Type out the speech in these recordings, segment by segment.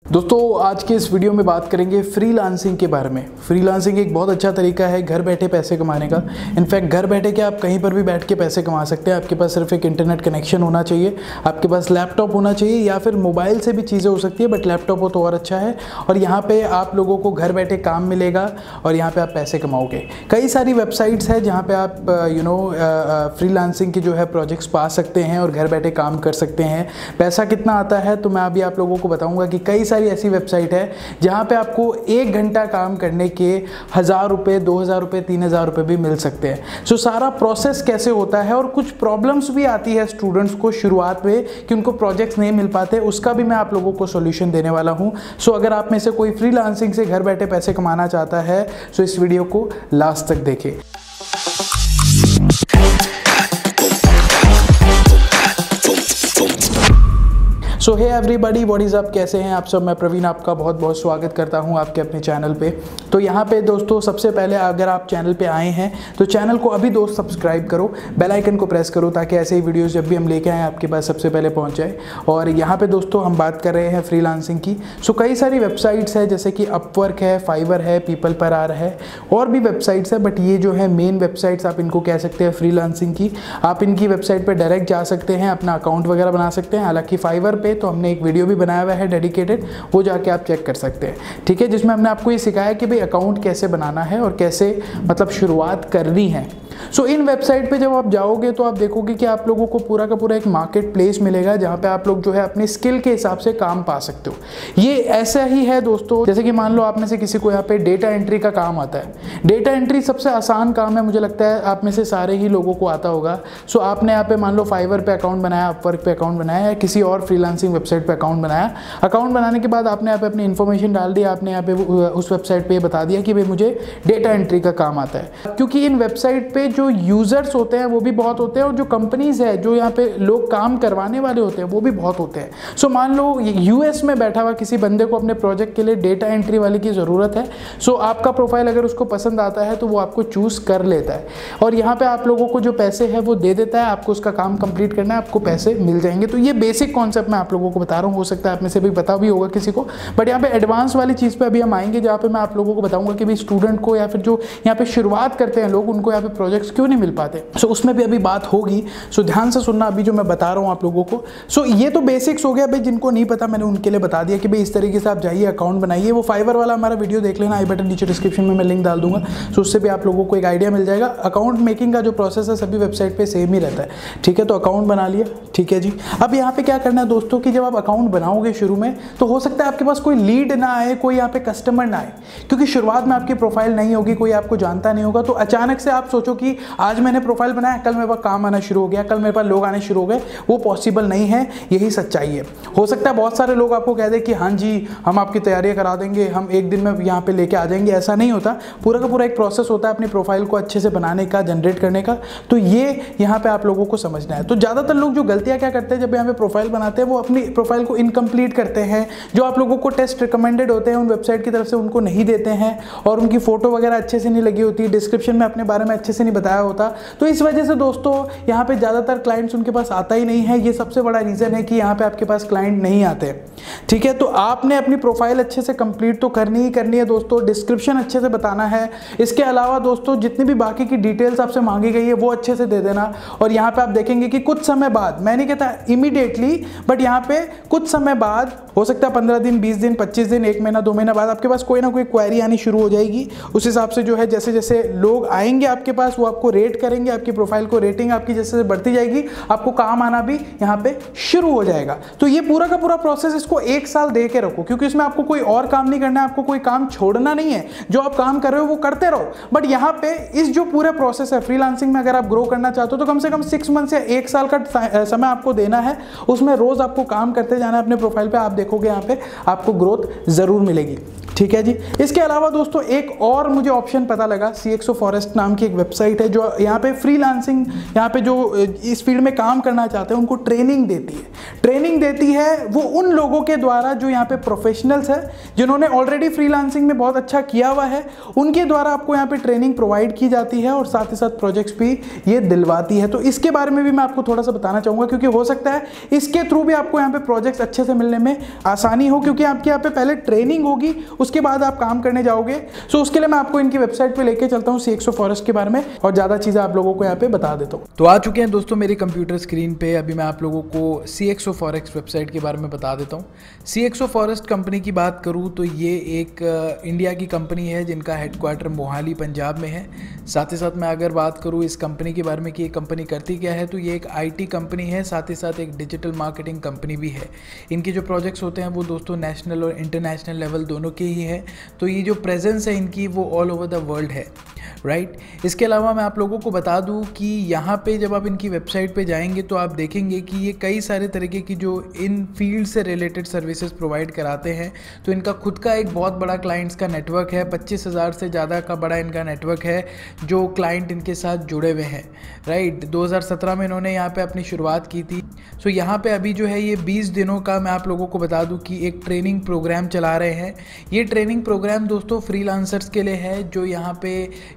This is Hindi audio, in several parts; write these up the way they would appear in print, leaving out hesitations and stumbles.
दोस्तों आज के इस वीडियो में बात करेंगे फ्रीलांसिंग के बारे में। फ्रीलांसिंग एक बहुत अच्छा तरीका है घर बैठे पैसे कमाने का। इनफैक्ट घर बैठे के आप कहीं पर भी बैठ के पैसे कमा सकते हैं। आपके पास सिर्फ एक इंटरनेट कनेक्शन होना चाहिए, आपके पास लैपटॉप होना चाहिए या फिर मोबाइल से भी चीज़ें हो सकती है, बट लैपटॉप हो तो और अच्छा है। और यहाँ पे आप लोगों को घर बैठे काम मिलेगा और यहाँ पे आप पैसे कमाओगे। कई सारी वेबसाइट्स हैं जहाँ पे आप फ्रीलांसिंग की जो है प्रोजेक्ट्स पा सकते हैं और घर बैठे काम कर सकते हैं। पैसा कितना आता है तो मैं अभी आप लोगों को बताऊँगा कि कई ऐसी वेबसाइट है जहां पे आपको 1 घंटा काम करने के 1000 रुपये, 2000 रुपये, 3000 रुपये भी मिल सकते हैं। सो सारा प्रोसेस कैसे होता है और कुछ प्रॉब्लम्स भी आती है स्टूडेंट्स को शुरुआत में कि उनको प्रोजेक्ट्स नहीं मिल पाते, उसका भी मैं आप लोगों को सॉल्यूशन देने वाला हूं। सो अगर आप में से कोई फ्रीलांसिंग से घर बैठे पैसे कमाना चाहता है सो इस वीडियो को लास्ट तक देखें। So hey everybody, what is up, कैसे हैं आप सब। मैं प्रवीण आपका बहुत बहुत स्वागत करता हूं आपके अपने चैनल पे। तो यहाँ पे दोस्तों सबसे पहले अगर आप चैनल पे आए हैं तो चैनल को अभी दोस्त सब्सक्राइब करो, बेल आइकन को प्रेस करो ताकि ऐसे ही वीडियोस जब भी हम लेके आएँ आपके पास सबसे पहले पहुँच जाए। और यहाँ पे दोस्तों हम बात कर रहे हैं फ्रीलांसिंग की। सो कई सारी वेबसाइट्स है जैसे कि अपवर्क है, फाइवर है, पीपल पर आर है, और भी वेबसाइट्स है, बट ये जो है मेन वेबसाइट्स आप इनको कह सकते हैं फ्रीलांसिंग की। आप इनकी वेबसाइट पर डायरेक्ट जा सकते हैं, अपना अकाउंट वगैरह बना सकते हैं। हालांकि फाइवर पे तो हमने एक वीडियो भी बनाया हुआ है डेडिकेटेड, वो जाके आप चेक कर सकते हैं, ठीक है, जिसमें हमने आपको ये सिखाया कि भाई अकाउंट कैसे बनाना है और कैसे मतलब शुरुआत करनी है। सो इन वेबसाइट पे जब आप जाओगे तो आप देखोगे कि आप लोगों को पूरा का पूरा एक मार्केट प्लेस मिलेगा जहाँ पे आप लोग जो है अपने स्किल के हिसाब से काम पा सकते हो। ये ऐसा ही है दोस्तों, जैसे कि मान लो आप में से किसी को यहाँ पे डेटा एंट्री का काम आता है। डेटा एंट्री सबसे आसान काम है, मुझे लगता है आप में से सारे ही लोगों को आता होगा। सो आपने यहाँ पे मान लो फाइवर पे अकाउंट बनाया, अपवर्क पे अकाउंट बनाया या किसी और फ्रीलांसिंग वेबसाइट पे अकाउंट बनाया। अकाउंट बनाने के बाद आपने यहाँ पे अपनी इन्फॉर्मेशन डाल दी, आपने यहाँ पे उस वेबसाइट पे बता दिया कि भाई मुझे डेटा एंट्री का काम आता है। क्योंकि इन वेबसाइट पे जो यूजर्स होते हैं वो भी बहुत होते हैं और जो कंपनीज है जो यहाँ पे लोग काम करवाने वाले होते हैं वो भी बहुत होते हैं। सो मान लो यूएस में बैठा हुआ किसी बंदे को अपने प्रोजेक्ट के लिए डेटा एंट्री वाले की ज़रूरत है। सो आपका प्रोफाइल अगर उसको पसंद आता है तो वो आपको चूज़ कर लेता है और यहाँ पे आप लोगों को जो पैसे है वो दे देता है। आपको उसका काम कंप्लीट करना है, आपको पैसे मिल जाएंगे। तो ये बेसिक कॉन्सेप्ट मैं आप लोगों को बता रहा हूँ, हो सकता है आप में से भी पता भी होगा किसी को, बट यहाँ पे एडवांस वाली चीज़ पे अभी हम आएंगे जहाँ पे मैं आप लोगों को बताऊंगा कि भाई स्टूडेंट को या फिर जो यहाँ पे शुरुआत करते हैं लोग उनको यहाँ पे प्रोजेक्ट्स क्यों नहीं मिल पाते। सो उसमें भी अभी बात होगी। सो ध्यान से सुनना अभी जो मैं बता रहा हूँ आप लोगों को। सो ये तो बेसिक्स हो गया भाई, जिनको नहीं पता मैंने उनके लिए बता दिया कि भाई इस तरीके से आप जाइए, अकाउंट बनाइए। वो फाइवर वाला हमारा वीडियो देख लेना, आई बटन नीचे डिस्क्रिप्शन में मैं लिंक डाल दूंगा। सो उससे भी आप लोगों को एक आइडिया मिल जाएगा। अकाउंट मेकिंग का जो प्रोसेस है सभी वेबसाइट पर सेम ही रहता है, ठीक है। तो अकाउंट बना लिया, ठीक है जी। अब यहाँ पे क्या करना है दोस्तों कि जब आप अकाउंट बनाओगे शुरू में तो हो सकता है आपके पास कोई लीड ना आए, कोई यहाँ पे कस्टमर ना आए, क्योंकि शुरुआत में आपकी प्रोफाइल नहीं होगी, कोई आपको जानता नहीं होगा। तो अचानक से आप सोचो कि आज मैंने प्रोफाइल बनाया, कल मेरे पास काम आना शुरू हो गया, कल मेरे पास लोग आने शुरू हो गए, वो पॉसिबल नहीं है। यही सच्चाई है। हो सकता है बहुत सारे लोग आपको कह दें कि हाँ जी हम आपकी तैयारियां करा देंगे, हम एक दिन में यहाँ पे लेके आ जाएंगे। ऐसा नहीं होता, पूरा का पूरा एक प्रोसेस होता है अपनी प्रोफाइल को अच्छे से बनाने का, जनरेट करने का। तो ये यहाँ पे आप लोगों को समझना है। तो ज़्यादातर लोग जो गलतियाँ क्या करते हैं जब यहाँ पे प्रोफाइल बनाते हैं, वो अपनी प्रोफाइल को इनकम्प्लीट करते हैं। जो आप लोगों को टेस्ट रिकमेंडेड होते हैं उन वेबसाइट की तरफ से उनको नहीं देते हैं और उनकी फोटो वगैरह अच्छे से नहीं लगी होती, डिस्क्रिप्शन में अपने बारे में अच्छे से नहीं बताया होता। तो इस वजह से दोस्तों यहाँ पे ज़्यादातर क्लाइंट्स उनके पास आता ही नहीं है। ये सबसे बड़ा रीज़न है कि यहाँ पे आपके पास क्लाइंट नहीं आते, ठीक है। तो आपने अपनी प्रोफाइल अच्छे से कंप्लीट तो करनी ही करनी है दोस्तों, डिस्क्रिप्शन अच्छे से बताना है। इसके अलावा दोस्तों जितनी भी बाकी की डिटेल्स आपसे मांगी गई है वो अच्छे से दे देना। और यहाँ पे आप देखेंगे कि कुछ समय बाद, मैं नहीं कहता इमीडिएटली, बट यहाँ पे कुछ समय बाद, हो सकता है 15 दिन, 20 दिन, 25 दिन, 1 महीना, 2 महीना बाद आपके पास कोई ना कोई क्वेरी आनी शुरू हो जाएगी। उस हिसाब से जो है जैसे जैसे लोग आएंगे आपके पास वो आपको रेट करेंगे, आपकी प्रोफाइल को रेटिंग आपकी जैसे बढ़ती जाएगी, आपको काम आना भी यहाँ पे शुरू हो जाएगा। तो ये पूरा का पूरा प्रोसेस इसको 1 साल दे के रखो, क्योंकि इसमें आपको कोई और काम नहीं करना है, आपको कोई काम छोड़ना नहीं है। जो आप काम कर रहे हो वो करते रहो। बट यहाँ पे इस जो पूरा प्रोसेस है फ्रीलांसिंग में, अगर आप ग्रो करना चाहते हो तो कम से कम 6 मंथ या 1 साल का समय आपको देना है। उसमें रोज आपको काम करते जाना है अपने प्रोफाइल पे। आप देखोगे यहाँ पे आपको ग्रोथ जरूर मिलेगी, ठीक है जी। इसके अलावा दोस्तों एक और मुझे ऑप्शन पता लगा, CXO Forest नाम की एक वेबसाइट वेबसाइट है जो यहाँ पे फ्रीलांसिंग, यहाँ पे जो इस फील्ड में काम करना चाहते हैं उनको ट्रेनिंग देती है वो उन लोगों के द्वारा जो यहाँ पे प्रोफेशनल्स है, जिन्होंने ऑलरेडी फ्रीलांसिंग में बहुत अच्छा किया हुआ है, उनके द्वारा आपको यहाँ पे ट्रेनिंग प्रोवाइड की जाती है और साथ ही साथ प्रोजेक्ट्स भी ये दिलवाती है। तो इसके बारे में भी मैं आपको थोड़ा सा बताना चाहूँगा, क्योंकि हो सकता है इसके थ्रू भी आपको यहाँ पे प्रोजेक्ट्स अच्छे से मिलने में आसानी हो, क्योंकि आपके यहाँ पे पहले ट्रेनिंग होगी, उसके बाद आप काम करने जाओगे। सो उसके लिए मैं आपको इनकी वेबसाइट पर लेके चलता हूँ CXO फॉरेस्ट के बारे में और ज़्यादा चीज़ें आप लोगों को यहाँ पे बता देता हूँ। तो आ चुके हैं दोस्तों मेरे कंप्यूटर स्क्रीन पे। अभी मैं आप लोगों को CXO फॉरेस्ट वेबसाइट के बारे में बता देता हूँ। CXO फॉरेस्ट कंपनी की बात करूँ तो ये एक इंडिया की कंपनी है जिनका हेडक्वार्टर मोहाली पंजाब में है। साथ ही साथ मैं अगर बात करूँ इस कंपनी के बारे में कि ये कंपनी करती क्या है, तो ये एक IT कंपनी है, साथ ही साथ एक डिजिटल मार्केटिंग कंपनी भी है। इनके जो प्रोजेक्ट्स होते हैं वो दोस्तों नेशनल और इंटरनेशनल लेवल दोनों के ही है। तो ये जो प्रेजेंस है इनकी वो ऑल ओवर द वर्ल्ड है, राइट। इसके अलावा मैं आप लोगों को बता दूं कि यहाँ पे जब आप इनकी वेबसाइट पे जाएंगे तो आप देखेंगे कि ये कई सारे तरीके की जो इन फील्ड से रिलेटेड सर्विसेज प्रोवाइड कराते हैं। तो इनका खुद का एक बहुत बड़ा क्लाइंट्स का नेटवर्क है, 25,000 से ज़्यादा का बड़ा इनका नेटवर्क है जो क्लाइंट इनके साथ जुड़े हुए हैं, राइट। 2017 में इन्होंने यहाँ पर अपनी शुरुआत की थी। सो यहाँ पर अभी जो है ये 20 दिनों का मैं आप लोगों को बता दूँ कि एक ट्रेनिंग प्रोग्राम चला रहे हैं। ये ट्रेनिंग प्रोग्राम दोस्तों फ्रीलांसर्स के लिए है जो यहाँ पे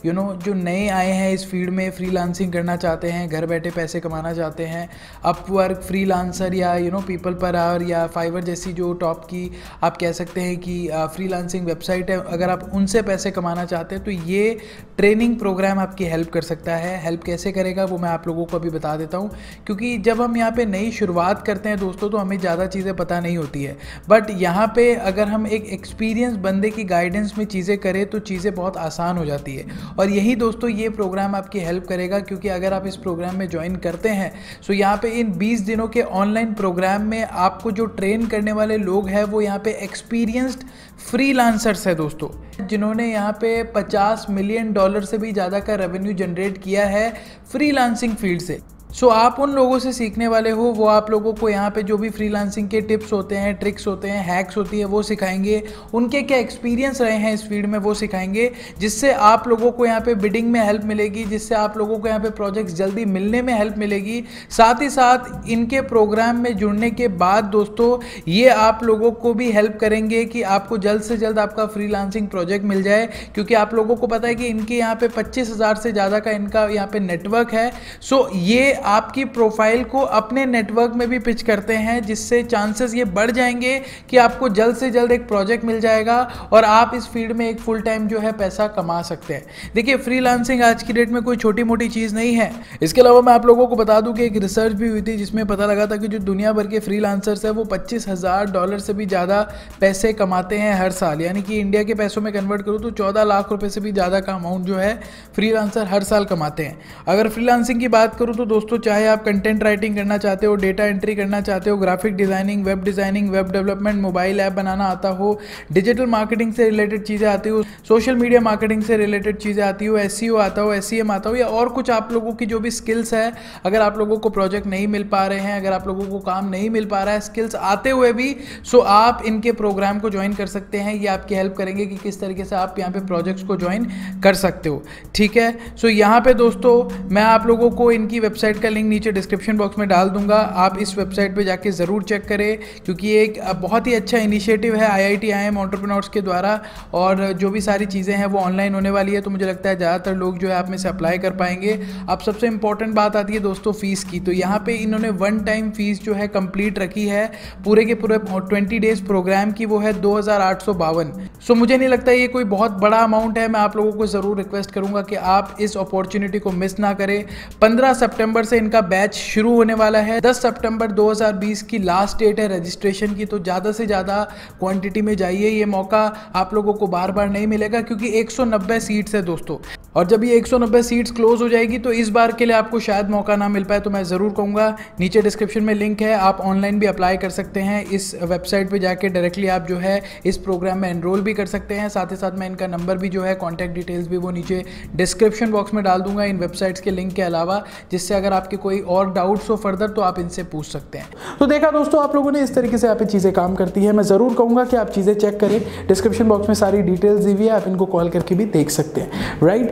जो नए आए हैं इस फील्ड में, फ्रीलांसिंग करना चाहते हैं, घर बैठे पैसे कमाना चाहते हैं। अपवर्क, फ्रीलांसर या पीपल पर आवर या फाइवर जैसी जो टॉप की आप कह सकते हैं कि फ्रीलांसिंग वेबसाइट है, अगर आप उनसे पैसे कमाना चाहते हैं तो ये ट्रेनिंग प्रोग्राम आपकी हेल्प कर सकता है। हेल्प कैसे करेगा वो मैं आप लोगों को अभी बता देता हूँ, क्योंकि जब हम यहाँ पे नई शुरुआत करते हैं दोस्तों तो हमें ज़्यादा चीज़ें पता नहीं होती है। बट यहाँ पे अगर हम एक एक्सपीरियंस बंदे की गाइडेंस में चीज़ें करें तो चीज़ें बहुत आसान हो जाती है। और यही दोस्तों ये प्रोग्राम आपकी हेल्प करेगा, क्योंकि अगर आप इस प्रोग्राम में ज्वाइन करते हैं सो यहाँ पे इन 20 दिनों के ऑनलाइन प्रोग्राम में आपको जो ट्रेन करने वाले लोग हैं वो यहाँ पे एक्सपीरियंस्ड फ्रीलांसर्स है दोस्तों, जिन्होंने यहाँ पे $50 मिलियन से भी ज़्यादा का रेवेन्यू जनरेट किया है फ्रीलांसिंग फील्ड से। सो आप उन लोगों से सीखने वाले हो, वो आप लोगों को यहाँ पे जो भी फ्रीलांसिंग के टिप्स होते हैं, ट्रिक्स होते हैं, हैक्स होती है वो सिखाएंगे। उनके क्या एक्सपीरियंस रहे हैं इस फील्ड में वो सिखाएंगे, जिससे आप लोगों को यहाँ पे बिडिंग में हेल्प मिलेगी, जिससे आप लोगों को यहाँ पे प्रोजेक्ट्स जल्दी मिलने में हेल्प मिलेगी। साथ ही साथ इनके प्रोग्राम में जुड़ने के बाद दोस्तों ये आप लोगों को भी हेल्प करेंगे कि आपको जल्द से जल्द आपका फ्रीलांसिंग प्रोजेक्ट मिल जाए, क्योंकि आप लोगों को पता है कि इनके यहाँ पे 25,000 से ज़्यादा का इनका यहाँ पे नेटवर्क है। सो ये आपकी प्रोफाइल को अपने नेटवर्क में भी पिच करते हैं, जिससे चांसेस ये बढ़ जाएंगे कि आपको जल्द से जल्द एक प्रोजेक्ट मिल जाएगा और आप इस फील्ड में एक फुल टाइम जो है पैसा कमा सकते हैं। देखिए फ्रीलांसिंग आज की डेट में कोई छोटी मोटी चीज़ नहीं है। इसके अलावा मैं आप लोगों को बता दूं कि एक रिसर्च भी हुई थी जिसमें पता लगा था कि जो दुनिया भर के फ्रीलांसर्स है वो $25,000 से भी ज़्यादा पैसे कमाते हैं हर साल, यानी कि इंडिया के पैसों में कन्वर्ट करूँ तो 14 लाख रुपए से भी ज़्यादा का अमाउंट जो है फ्रीलांसर हर साल कमाते हैं। अगर फ्रीलांसिंग की बात करूँ तो दोस्तों चाहे आप कंटेंट राइटिंग करना चाहते हो, डेटा एंट्री करना चाहते हो, graphic designing, web development, mobile app बनाना आता हो, डिजिटल मार्केटिंग से रिलेटेड चीज़ें आती हो, सोशल मीडिया मार्केटिंग से रिलेटेड चीज़ें आती हो, SEO आता हो, SEM आता हो, या और कुछ आप लोगों की जो भी स्किल्स है, अगर आप लोगों को प्रोजेक्ट नहीं मिल पा रहे हैं, अगर आप लोगों को काम नहीं मिल पा रहा है स्किल्स आते हुए भी, सो आप इनके प्रोग्राम को ज्वाइन कर सकते हैं। ये आपकी हेल्प करेंगे कि किस तरीके से आप यहाँ पे प्रोजेक्ट्स को ज्वाइन कर सकते हो, ठीक है। सो यहाँ पे दोस्तों मैं आप लोगों को इनकी वेबसाइट का लिंक नीचे डिस्क्रिप्शन बॉक्स में डाल दूंगा, आप इस वेबसाइट पे जाके ज़रूर चेक करें, क्योंकि ये एक बहुत ही अच्छा इनिशिएटिव है IIT IIM एंटरप्रेन्योर्स के द्वारा, और जो भी सारी चीज़ें हैं वो ऑनलाइन होने वाली है। तो मुझे लगता है ज़्यादातर लोग जो है आप में से अप्लाई कर पाएंगे। अब सबसे इंपॉर्टेंट बात आती है दोस्तों फीस की। तो यहाँ पे इन्होंने वन टाइम फीस जो है कंप्लीट रखी है पूरे के पूरे 20 डेज प्रोग्राम की, वो है 2,852। सो मुझे नहीं लगता ये कोई बहुत बड़ा अमाउंट है। मैं आप लोगों को ज़रूर रिक्वेस्ट करूँगा कि आप इस अपॉर्चुनिटी को मिस ना करें। 15 सितंबर से इनका बैच शुरू होने वाला है। 10 सितंबर 2020 की लास्ट डेट है रजिस्ट्रेशन की, तो ज़्यादा से ज़्यादा क्वांटिटी में जाइए। ये मौका आप लोगों को बार बार नहीं मिलेगा, क्योंकि 190 सीट्स है दोस्तों, और जब ये 190 सीट्स क्लोज हो जाएगी तो इस बार के लिए आपको शायद मौका ना मिल पाए। तो मैं ज़रूर कहूँगा नीचे डिस्क्रिप्शन में लिंक है, आप ऑनलाइन भी अप्लाई कर सकते हैं। इस वेबसाइट पे जाके डायरेक्टली आप जो है इस प्रोग्राम में एनरोल भी कर सकते हैं। साथ ही साथ मैं इनका नंबर भी जो है, कॉन्टैक्ट डिटेल्स भी वो नीचे डिस्क्रिप्शन बॉक्स में डाल दूंगा इन वेबसाइट्स के लिंक के अलावा, जिससे अगर आपके कोई और डाउट्स हो फर्दर तो आप इनसे पूछ सकते हैं। तो देखा दोस्तों आप लोगों ने इस तरीके से यहाँ पे चीज़ें काम करती है। मैं ज़रूर कहूँगा कि आप चीज़ें चेक करें, डिस्क्रिप्शन बॉक्स में सारी डिटेल्स दी हुई है, आप इनको कॉल करके भी देख सकते हैं, राइट।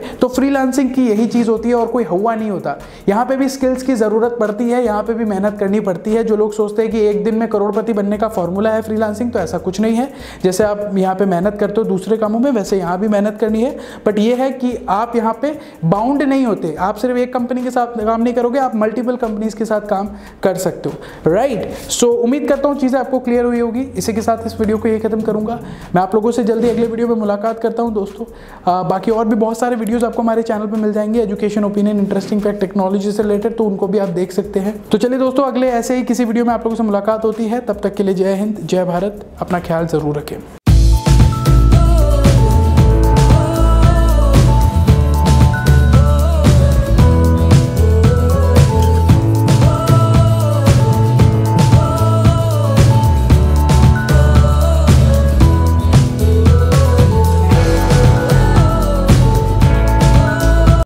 तो फ्रीलांसिंग की यही चीज़ होती है और कोई हवा नहीं होता। यहाँ पे भी स्किल्स की ज़रूरत पड़ती है, यहाँ पे भी मेहनत करनी पड़ती है। जो लोग सोचते हैं कि एक दिन में करोड़पति बनने का फॉर्मूला है फ्रीलांसिंग, तो ऐसा कुछ नहीं है। जैसे आप यहाँ पे मेहनत करते हो दूसरे कामों में, वैसे यहाँ भी मेहनत करनी है। बट ये है कि आप यहाँ पे बाउंड नहीं होते, आप सिर्फ एक कंपनी के साथ काम नहीं करोगे, आप मल्टीपल कंपनीज के साथ काम कर सकते हो, राइट। सो उम्मीद करता हूँ चीज़ें आपको क्लियर हुई होगी। इसी के साथ इस वीडियो को ये खत्म करूँगा। मैं आप लोगों से जल्दी अगले वीडियो में मुलाकात करता हूँ दोस्तों। बाकी और भी बहुत सारे वीडियोस आपको हमारे चैनल पे मिल जाएंगे, education, opinion, interesting fact, technology से रिलेटेड, तो उनको भी आप देख सकते हैं। तो चलिए दोस्तों, अगले ऐसे ही किसी वीडियो में आप लोगों से मुलाकात होती है। तब तक के लिए जय हिंद, जय भारत, अपना ख्याल जरूर रखें।